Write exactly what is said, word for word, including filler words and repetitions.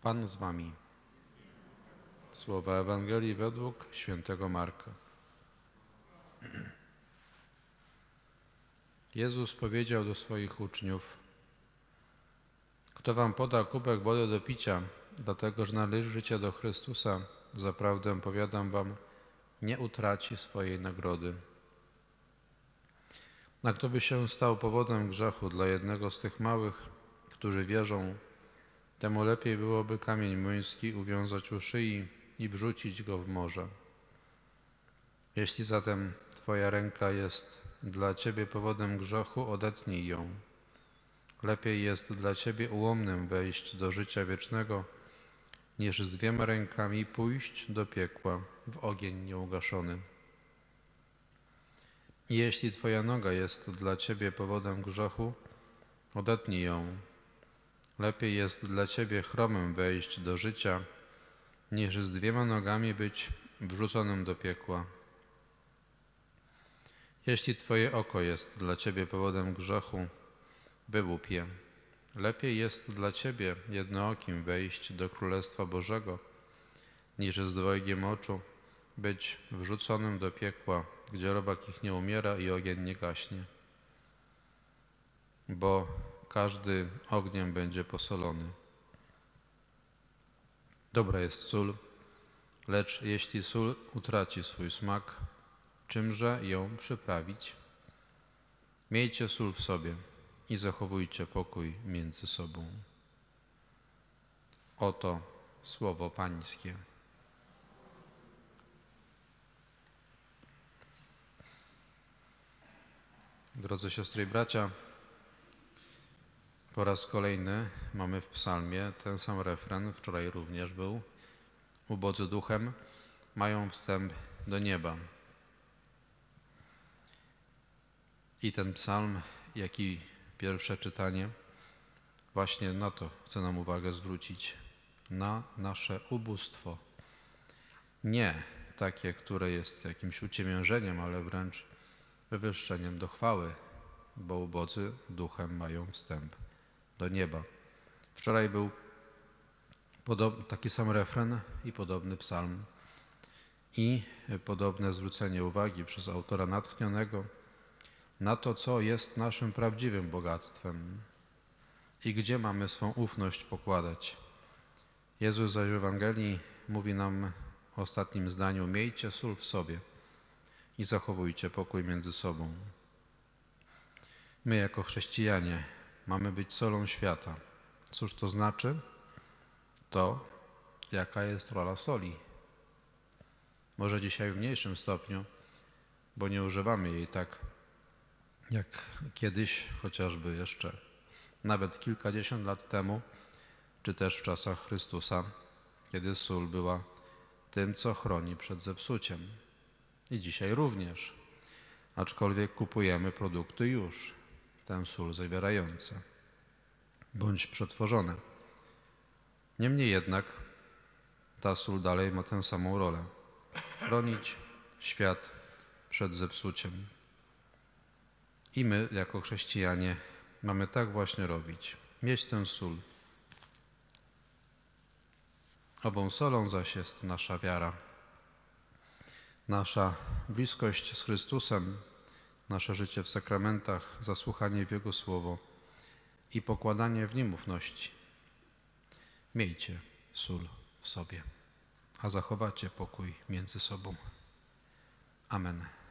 Pan z wami. Słowa Ewangelii według świętego Marka. Jezus powiedział do swoich uczniów: Kto wam poda kubek wody do picia, dlatego że należycie do Chrystusa, zaprawdę powiadam wam, nie utraci swojej nagrody. A kto by się stał powodem grzechu dla jednego z tych małych, którzy wierzą, temu lepiej byłoby kamień młyński uwiązać u szyi i wrzucić go w morze. Jeśli zatem twoja ręka jest dla ciebie powodem grzechu, odetnij ją. Lepiej jest dla ciebie ułomnym wejść do życia wiecznego, niż z dwiema rękami pójść do piekła w ogień nieugaszony. I jeśli twoja noga jest dla ciebie powodem grzechu, odetnij ją. Lepiej jest dla ciebie chromym wejść do życia, niż z dwiema nogami być wrzuconym do piekła. Jeśli twoje oko jest dla ciebie powodem grzechu, wyłup je. Lepiej jest dla ciebie jednookim wejść do Królestwa Bożego, niż z dwojgiem oczu być wrzuconym do piekła, gdzie robak ich nie umiera i ogień nie gaśnie. Bo każdy ogniem będzie posolony. Dobra jest sól, lecz jeśli sól utraci swój smak, czymże ją przyprawić? Miejcie sól w sobie i zachowujcie pokój między sobą. Oto słowo Pańskie. Drodzy siostry i bracia, po raz kolejny mamy w psalmie ten sam refren, wczoraj również był. Ubodzy duchem mają wstęp do nieba. I ten psalm, jak i pierwsze czytanie, właśnie na to chce nam uwagę zwrócić, na nasze ubóstwo. Nie takie, które jest jakimś uciemiężeniem, ale wręcz wywyższeniem do chwały, bo ubodzy duchem mają wstęp do nieba. Wczoraj był taki sam refren i podobny psalm i podobne zwrócenie uwagi przez autora natchnionego na to, co jest naszym prawdziwym bogactwem i gdzie mamy swą ufność pokładać. Jezus zaś w Ewangelii mówi nam w ostatnim zdaniu: miejcie sól w sobie i zachowujcie pokój między sobą. My jako chrześcijanie mamy być solą świata. Cóż to znaczy? To, jaka jest rola soli. Może dzisiaj w mniejszym stopniu, bo nie używamy jej tak jak kiedyś, chociażby jeszcze nawet kilkadziesiąt lat temu, czy też w czasach Chrystusa, kiedy sól była tym, co chroni przed zepsuciem. I dzisiaj również, aczkolwiek kupujemy produkty już tę sól zawierające, bądź przetworzone. Niemniej jednak ta sól dalej ma tę samą rolę. Chronić świat przed zepsuciem. I my, jako chrześcijanie, mamy tak właśnie robić. Mieć tę sól. Ową solą zaś jest nasza wiara. Nasza bliskość z Chrystusem, nasze życie w sakramentach, zasłuchanie w Jego Słowo i pokładanie w Nim ufności. Miejcie sól w sobie, a zachowacie pokój między sobą. Amen.